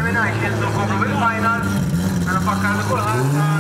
na sceso proprio per il final, hanno fatto il